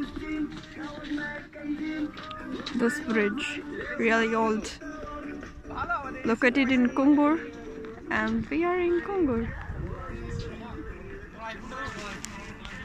This bridge, really old, located in Kungur, and we are in Kungur.